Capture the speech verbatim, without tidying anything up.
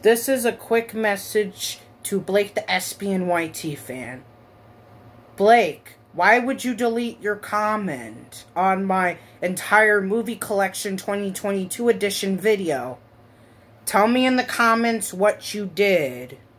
This is a quick message to Blake the S B and Y T fan. Blake, why would you delete your comment on my entire movie collection twenty twenty-two edition video? Tell me in the comments what you did.